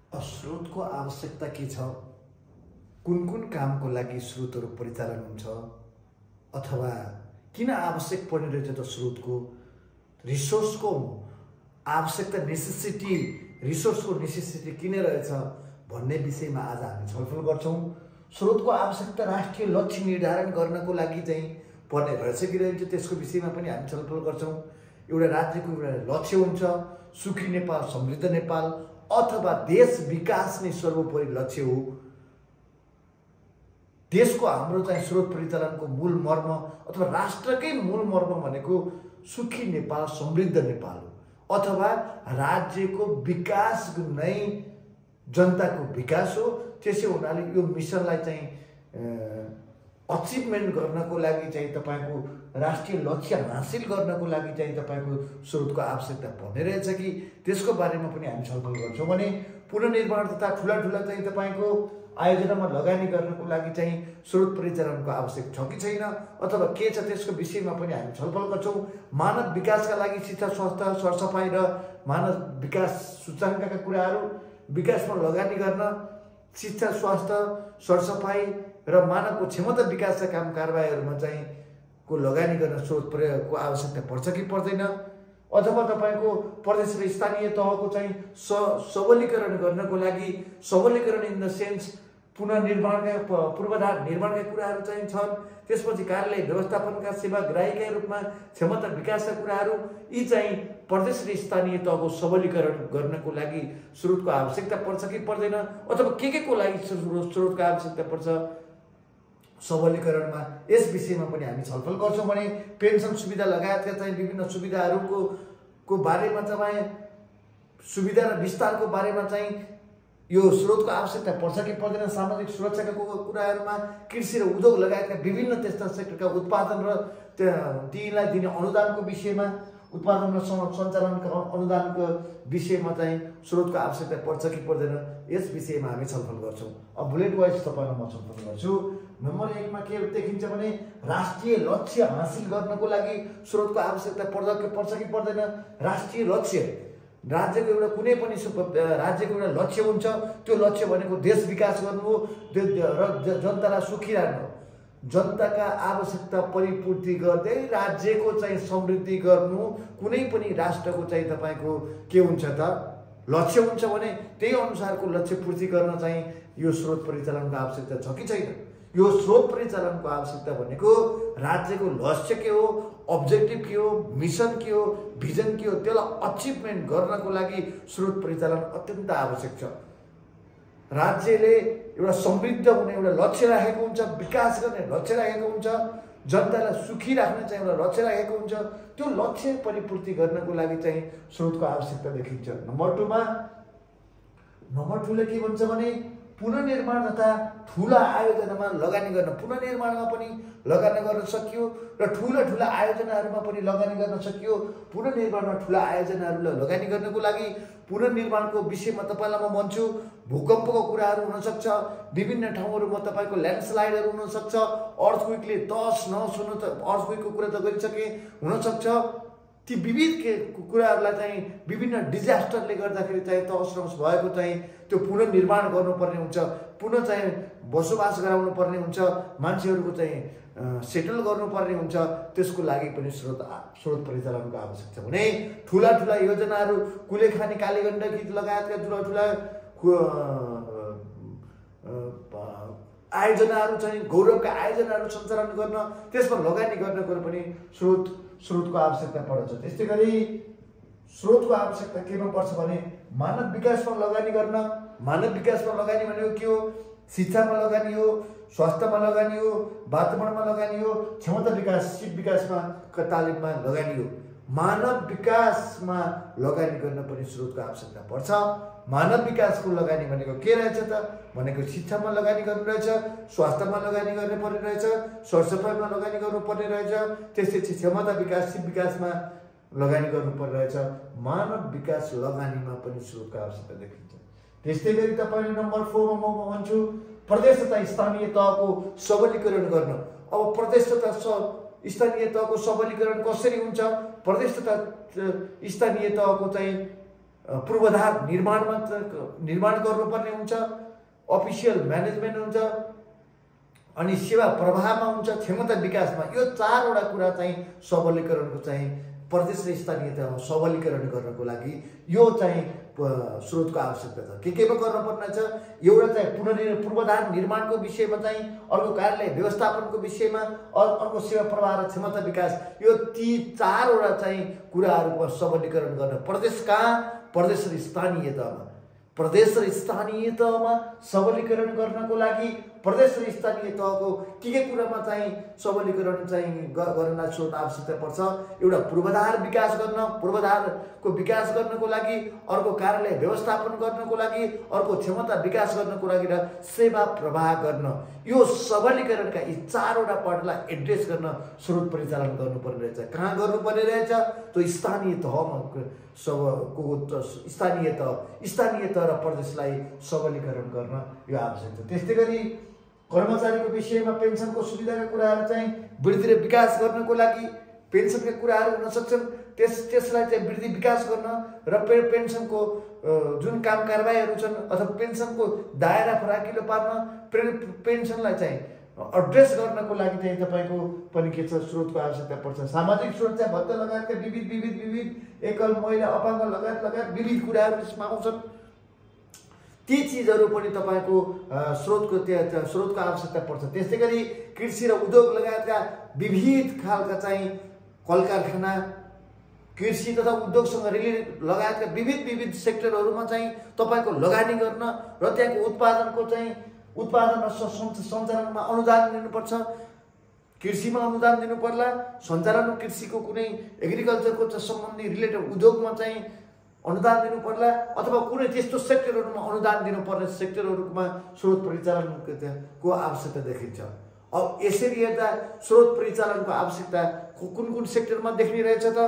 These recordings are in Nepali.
स्रोतको आवश्यकता के छ, कुन कुन कामको लागि स्रोतहरू परिचालन हुन्छ अथवा किन आवश्यक पर्ने रहेछ त स्रोतको रिसोर्सको आवश्यकता रिसोर्सको नेसेसिटी किन रहेछ भन्ने विषयमा आज हामी छलफल गर्छौँ। स्रोतको आवश्यकता राष्ट्रिय लक्ष्य निर्धारण गर्नको लागि चाहिँ पर्ने रहेछ कि रहन्छ त्यसको विषयमा पनि हामी छलफल गर्छौँ। एउटा राज्यको एउटा लक्ष्य हुन्छ, सुखी नेपाल समृद्ध नेपाल अथवा देश विकास नै सर्वोपरि लक्ष्य हो। देशको हाम्रो चाहिँ स्रोत परिचालनको मूल मर्म अथवा राष्ट्रकै मूल मर्म भनेको सुखी नेपाल समृद्ध नेपाल हो अथवा राज्यको विकास नै जनताको विकास हो। त्यसै हुनाले यो मिसनलाई चाहिँ अचिभमेन्ट गर्नको लागि चाहिँ तपाईँको राष्ट्रिय लक्ष्य हासिल गर्नको लागि चाहिँ तपाईँको स्रोतको आवश्यकता पर्ने रहेछ कि त्यसको बारेमा पनि हामी छलफल गर्छौँ। भने पुनर्निर्माण तथा ठुला चाहिँ तपाईँको आयोजनामा लगानी गर्नको लागि चाहिँ स्रोत परिचालनको आवश्यक छ कि छैन अथवा के छ त्यसको विषयमा पनि हामी छलफल गर्छौँ। मानव विकासका लागि शिक्षा, स्वास्थ्य, सरसफाइ र मानव विकास सूचकाङ्कका कुराहरू, विकासमा लगानी गर्न शिक्षा, स्वास्थ्य, सरसफाइ र मानवको क्षमता विकासका काम कारबाहीहरूमा चाहिँ को लगानी गर्न स्रोत प्रयोगको आवश्यकता पर्छ कि पर्दैन अथवा तपाईँको प्रदेश र स्थानीय तहको चाहिँ सबलीकरण गर्नको लागि सबलीकरण इन द सेन्स पुनर्निर्माणका पूर्वाधार निर्माणका कुराहरू चाहिँ छन्। त्यसपछि कार्यालय व्यवस्थापनका सेवाग्राहीका रूपमा क्षमता विकासका कुराहरू, यी चाहिँ प्रदेश र स्थानीय तहको सबलीकरण गर्नको लागि स्रोतको आवश्यकता पर्छ कि पर्दैन अथवा के को लागि स्रोतको आवश्यकता पर्छ सबलीकरणमा, यस विषयमा पनि हामी छलफल गर्छौँ। भने पेन्सन सुविधा लगायतका चाहिँ विभिन्न सुविधाहरूको बारेमा चाहिँ सुविधा र विस्तारको बारेमा चाहिँ यो स्रोतको आवश्यकता पर्छ कि पर्दैन। सामाजिक सुरक्षाका कुराहरूमा कृषि र उद्योग लगायतका विभिन्न त्यस्ता सेक्टरका उत्पादन र तीलाई दिने अनुदानको विषयमा, उत्पादन र सञ्चालनका अनुदानको विषयमा चाहिँ स्रोतको आवश्यकता पर्छ कि पर्दैन, यस विषयमा हामी छलफल गर्छौँ। अब बुलेट वाइज तपाईँलाई म छलफल गर्छु। नम्बर 1 मा के देखिन्छ भने राष्ट्रिय लक्ष्य हासिल गर्नको लागि स्रोतको आवश्यकता पर्छ कि पर्दैन। राष्ट्रिय लक्ष्य राज्यको एउटा कुनै पनि राज्यको एउटा लक्ष्य हुन्छ, त्यो लक्ष्य भनेको देश विकास गर्नु हो र जनतालाई सुखी राख्नु, जनताका आवश्यकता परिपूर्ति गर्दै राज्यको चाहिँ समृद्धि गर्नु। कुनै पनि राष्ट्रको चाहिँ तपाईँको के हुन्छ त लक्ष्य हुन्छ भने त्यही अनुसारको लक्ष्य पूर्ति गर्न चाहिँ यो स्रोत परिचालनको आवश्यकता छ कि छैन। यो स्रोत परिचालनको आवश्यकता भनेको राज्यको लक्ष्य के हो, अब्जेक्टिभ के हो, मिसन के हो, भिजन के हो, त्यसलाई अचिभमेन्ट गर्नको लागि स्रोत परिचालन अत्यन्त आवश्यक छ। राज्यले एउटा समृद्ध हुने एउटा लक्ष्य राखेको हुन्छ, विकास गर्ने लक्ष्य राखेको हुन्छ, जनतालाई सुखी राख्ने चाहिँ एउटा लक्ष्य राखेको हुन्छ। त्यो लक्ष्य परिपूर्ति गर्नको लागि चाहिँ स्रोतको आवश्यकता देखिन्छ। नम्बर 2 ले के भन्छ भने पुनर्निर्माण तथा ठुला आयोजनामा लगानी गर्न, पुनर्निर्माणमा पनि लगानी गर्न सकियो र ठुला आयोजनाहरूमा पनि लगानी गर्न सकियो। पुनर्निर्माणमा ठुला आयोजनाहरूलाई लगानी गर्नको लागि पुनर्निर्माणको विषयमा तपाईँलाई म भन्छु, भूकम्पको कुराहरू हुनसक्छ, विभिन्न ठाउँहरूमा तपाईँको ल्यान्डस्लाइडहरू हुनसक्छ, अर्थक्वेकले तहस नहस हुन त अर्थक्वेकको कुरा त गरिसके हुनसक्छ। ती विविध कुराहरूलाई चाहिँ विभिन्न डिजास्टरले गर्दाखेरि चाहिँ तहस नहस भएको चाहिँ त्यो पुनर्निर्माण गर्नुपर्ने हुन्छ, पुनः चाहिँ बसोबास गराउनु पर्ने हुन्छ, मान्छेहरूको चाहिँ सेटल गर्नुपर्ने हुन्छ। त्यसको लागि पनि स्रोत परिचालनको आवश्यक छ। भने ठुला योजनाहरू कुलेखानी, कालीगण्डकी लगायतका ठुला आयोजनाहरू चाहिँ गौरवका आयोजनाहरू सञ्चालन गर्न, त्यसमा लगानी गर्नको पनि स्रोतको आवश्यकता पर्छ। त्यस्तै गरी स्रोतको आवश्यकता केमा पर्छ भने मानव विकासमा लगानी गर्न। मानव विकासमा लगानी भनेको के हो? शिक्षामा लगानी हो, स्वास्थ्यमा लगानी हो, वातावरणमा लगानी हो, क्षमता विकास, सिप विकासमा तालिममा लगानी हो। मानव विकासमा लगानी गर्न पनि स्रोतको आवश्यकता पर्छ। मानव विकासको लगानी भनेको के रहेछ त भनेको शिक्षामा लगानी गर्नु रहेछ, स्वास्थ्यमा लगानी गर्नुपर्ने रहेछ, सरसफाइमा लगानी गर्नुपर्ने रहेछ, त्यसै क्षमता विकास, सिप विकासमा लगानी गर्नुपर्ने रहेछ। मानव विकास लगानीमा पनि स्रोतको आवश्यकता देखिन्छ। त्यस्तै गरी तपाईँले नम्बर 4 मा म भन्छु प्रदेश तथा स्थानीय तहको सबलीकरण गर्न। अब प्रदेश तथा स्थानीय तहको सबलीकरण कसरी हुन्छ? प्रदेश तथा स्थानीय तहको चाहिँ पूर्वाधार निर्माण गर्नुपर्ने हुन्छ, अफिसियल म्यानेजमेन्ट हुन्छ, अनि सेवा प्रवाहमा हुन्छ, क्षमता विकासमा। यो 4वटा कुरा चाहिँ सबलीकरणको चाहिँ प्रदेश र स्थानीय तहमा सबलीकरण गर्नको लागि यो चाहिँ स्रोतको आवश्यकता छ। केमा गर्नुपर्ने छ? एउटा चाहिँ पूर्वाधार निर्माणको विषयमा चाहिँ, अर्को कार्यालय व्यवस्थापनको विषयमा, अर्को सेवा प्रवाह र क्षमता विकास। यो ती 4वटा चाहिँ कुराहरूको सबलीकरण गर्न प्रदेश कहाँ? प्रदेश र स्थानीय तहमा। प्रदेश र स्थानीय तहमा सबलीकरण गर्नको लागि प्रदेश र स्थानीय तहको के कुरामा चाहिँ सबलीकरण चाहिँ गर्न स्रोत आवश्यकता पर्छ? एउटा पूर्वाधार विकास गर्न, पूर्वाधारको विकास गर्नको लागि, अर्को कार्यालय व्यवस्थापन गर्नको लागि, अर्को क्षमता विकास गर्नको लागि र सेवा प्रवाह गर्न। यो सबलीकरणका यी 4वटा पहललाई एड्रेस गर्न स्रोत परिचालन गर्नुपर्ने रहेछ। कहाँ गर्नुपर्ने रहेछ? त्यो स्थानीय तहमा स्थानीय तह र प्रदेशलाई सबलीकरण गर्न यो आवश्यक छ। त्यस्तै गरी कर्मचारीको विषयमा पेन्सनको सुविधाका कुराहरू चाहिँ वृद्धि र विकास गर्नको लागि पेन्सनका कुराहरू हुन सक्छन्। त्यसलाई चाहिँ वृद्धि विकास गर्न र पेन्सनको जुन काम कारबाहीहरू छन् अथवा पेन्सनको दायरा फराकिलो पार्न, पेन्सनलाई चाहिँ एड्रेस गर्नको लागि चाहिँ तपाईँको पनि के छ? स्रोतको आवश्यकता पर्छ। सामाजिक सुरक्षा भत्ता लगायतका विविध एकल महिला अपाङ्ग लगायत विविध कुराहरू यसमा आउँछन्। ती चिजहरू पनि तपाईँको स्रोतको आवश्यकता पर्छ। त्यस्तै गरी कृषि र उद्योग लगायतका विविध खालका चाहिँ कल कारखाना, कृषि तथा उद्योगसँग रिलेटेड लगायतका विविध सेक्टरहरूमा चाहिँ तपाईँको लगानी गर्न र त्यहाँको उत्पादन र सञ्चालनमा अनुदान दिनुपर्छ। कृषिमा अनुदान दिनु पर्ला, सञ्चालन कृषिको कुनै एग्रिकल्चरको सम्बन्धी रिलेटेड उद्योगमा चाहिँ अनुदान दिनु पर्ला, अथवा कुनै त्यस्तो सेक्टरहरूमा अनुदान दिनुपर्ने सेक्टरहरूमा स्रोत परिचालनको आवश्यकता देखिन्छ। अब यसरी हेर्दा स्रोत परिचालनको आवश्यकता कुन सेक्टरमा देख्ने रहेछ त?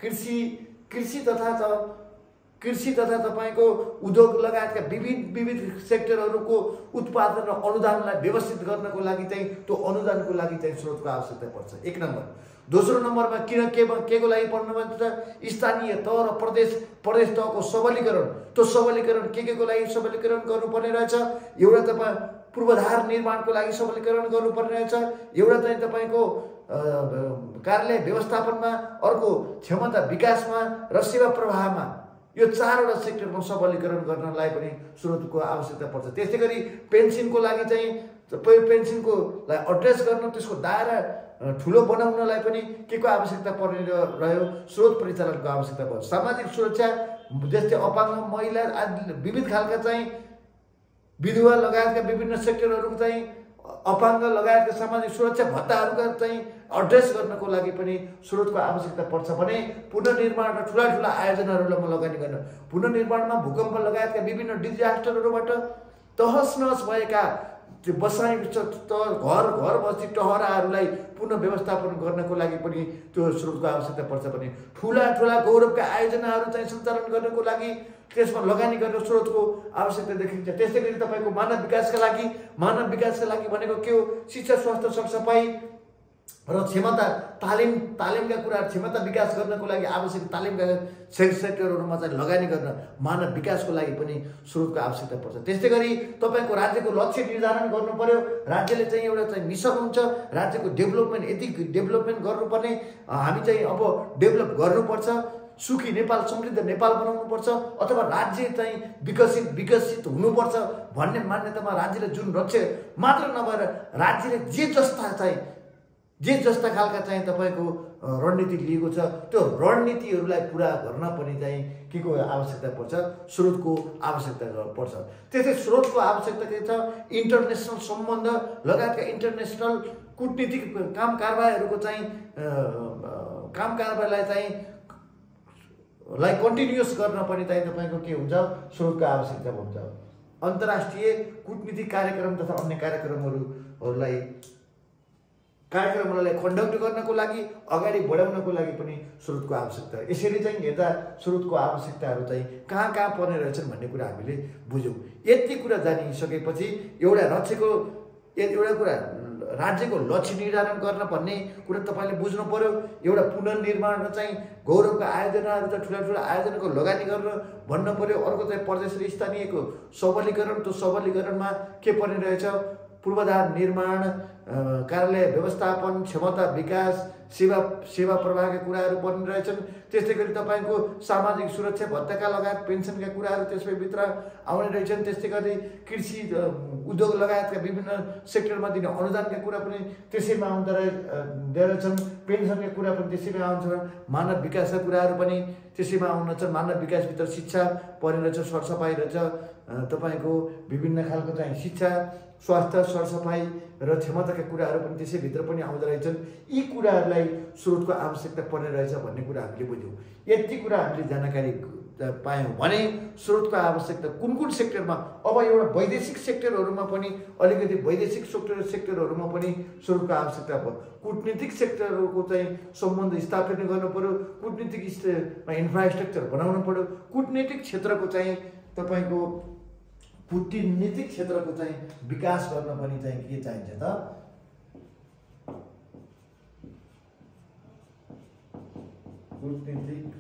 कृषि तथा तपाईँको उद्योग लगायतका विविध सेक्टरहरूको उत्पादन र अनुदानलाई व्यवस्थित गर्नको लागि चाहिँ त्यो अनुदानको लागि चाहिँ स्रोतको आवश्यकता पर्छ, 1 नम्बर। दोस्रो नम्बरमा केको लागि पर्नुपर्छ? स्थानीय तह र प्रदेश तहको सबलीकरण। त्यो सबलीकरण केको लागि सबलीकरण गर्नुपर्ने रहेछ? एउटा तपाईँ पूर्वाधार निर्माणको लागि सबलीकरण गर्नुपर्ने रहेछ, एउटा चाहिँ तपाईँको कार्यालय व्यवस्थापनमा, अर्को क्षमता विकासमा र सेवा प्रवाहमा। यो 4वटा सेक्टरमा सबलीकरण गर्नलाई पनि स्रोतको आवश्यकता पर्छ। त्यस्तै गरी पेन्सनको लागि चाहिँ पेन्सनकोलाई एड्रेस गर्न, त्यसको दायरा ठुलो बनाउनलाई पनि के को आवश्यकता पर्ने रह्यो? स्रोत परिचालनको आवश्यकता पर्छ। सामाजिक सुरक्षा जस्तै अपाङ्ग महिला आदि विविध खालका चाहिँ विधवा लगायतका विभिन्न सेक्टरहरू चाहिँ अपाङ्ग लगायतका सामाजिक सुरक्षा भत्ताहरूका चाहिँ एड्रेस गर्नको लागि पनि स्रोतको आवश्यकता पर्छ भने पुनर्निर्माण र ठुला आयोजनाहरूमा लगानी गर्न, पुनर्निर्माणमा भूकम्प लगायतका विभिन्न डिजास्टरहरूबाट तहस नहस भएका त्यो बसाइ घर बस्ती टहराहरूलाई पुनः व्यवस्थापन गर्नको लागि पनि त्यो स्रोतको आवश्यकता पर्छ भने ठुला गौरवका आयोजनाहरू चाहिँ सञ्चालन गर्नको लागि त्यसमा लगानी गर्ने स्रोतको आवश्यकता देखिन्छ। त्यस्तै गरी तपाईँको मानव विकासका लागि भनेको के हो? शिक्षा, स्वास्थ्य, सरसफाइ र तालिमका कुराहरू, क्षमता विकास गर्नको लागि आवश्यक तालिमका सेक्टरहरूमा चाहिँ लगानी गर्न मानव विकासको लागि पनि स्रोतको आवश्यकता पर्छ। त्यस्तै गरी तपाईँको राज्यको लक्ष्य निर्धारण गर्नु पर्यो। राज्यले चाहिँ एउटा चाहिँ मिसन हुन्छ, राज्यको डेभलपमेन्ट यति डेभलपमेन्ट गर्नुपर्ने, हामी चाहिँ अब डेभलप गर्नुपर्छ, सुखी नेपाल, समृद्ध नेपाल बनाउनुपर्छ, अथवा राज्य चाहिँ विकसित हुनुपर्छ भन्ने मान्यतामा राज्यले जुन लक्ष्य मात्र नभएर राज्यले जे जस्ता खालका चाहिँ तपाईँको रणनीति लिएको छ त्यो रणनीतिहरूलाई पुरा गर्न पनि चाहिँ के को आवश्यकता पर्छ? स्रोतको आवश्यकता पर्छ। त्यसै स्रोतको आवश्यकता के छ? इन्टरनेसनल सम्बन्ध लगायतका इन्टरनेसनल कूटनीतिक काम कारबाहीहरूको चाहिँ काम कारबाहीलाई चाहिँ कन्टिन्युअस गर्न पनि चाहिँ तपाईँको के हुन्छ? स्रोतको आवश्यकता हुन्छ। अन्तर्राष्ट्रिय कूटनीतिक कार्यक्रम तथा अन्य कार्यक्रमहरूलाई कन्डक्ट गर्नको लागि, अगाडि बढाउनको लागि पनि स्रोतको आवश्यकता। यसरी चाहिँ हेर्दा स्रोतको आवश्यकताहरू चाहिँ कहाँ पर्ने रहेछन् भन्ने कुरा हामीले बुझ्यौँ। यति कुरा जानिसकेपछि एउटा कुरा राज्यको लक्ष्य निर्धारण गर्न भन्ने कुरा तपाईँले बुझ्नु पर्यो। एउटा पुनर्निर्माण र चाहिँ गौरवका आयोजनाहरू त ठुला ठुला आयोजनाको लगानी गर्न भन्न पर्यो। अर्को चाहिँ प्रदेश र स्थानीयको सबलीकरण, त्यो सबलीकरणमा के पर्ने रहेछ, पूर्वाधार निर्माण, कार्यालय व्यवस्थापन, क्षमता विकास, सेवा प्रवाहका कुराहरू पर्ने रहेछन्। त्यस्तै गरी तपाईँको सामाजिक सुरक्षा भत्ताका लगायत पेन्सनका कुराहरू त्यसमै भित्र आउने रहेछन्। त्यस्तै गरी कृषि उद्योग लगायतका विभिन्न सेक्टरमा दिने अनुदानका कुरा पनि त्यसैमा आउँदो रहेछन्। पेन्सनका कुरा पनि त्यसैमा आउँछ। मानव विकासका कुराहरू पनि त्यसैमा आउँछ। मानव विकासभित्र शिक्षा पर्ने रहेछ, सरसफाइ रहेछ, तपाईँको विभिन्न खालको चाहिँ शिक्षा, स्वास्थ्य, सरसफाइ र क्षमताका कुराहरू पनि त्यसैभित्र पनि आउँदो रहेछन्। यी कुराहरूलाई स्रोतको आवश्यकता पर्ने रहेछ भन्ने कुरा हामीले बुझ्यौँ। यति कुरा हामीले जानकारी पायौँ भने स्रोतको आवश्यकता कुन कुन सेक्टरमा, अब एउटा वैदेशिक सेक्टरहरूमा पनि अलिकति वैदेशिक सेक्टरहरूमा पनि स्रोतको आवश्यकता भयो। कूटनीतिक सेक्टरहरूको चाहिँ सम्बन्ध स्थापित गर्नु पर्यो, कूटनीतिक इन्फ्रास्ट्रक्चर बनाउनु पर्यो। कूटनीतिक क्षेत्रको चाहिँ तपाईँको कूटनीतिक क्षेत्रको चाहिँ विकास गर्न पनि चाहिँ के चाहिन्छ त, कूटनीतिक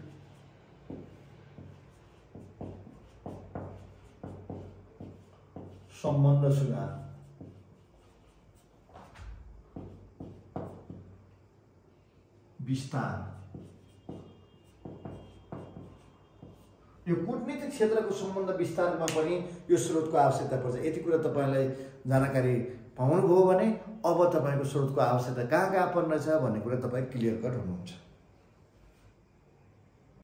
सम्बन्ध सुधार, विस्तार। यो कूटनीतिक क्षेत्रको सम्बन्ध विस्तारमा पनि यो स्रोतको आवश्यकता पर्छ। यति कुरा तपाईँलाई जानकारी पाउनुभयो भने अब तपाईँको स्रोतको आवश्यकता कहाँ पर्नेछ भन्ने कुरा तपाईँ क्लियर कट हुनुहुन्छ।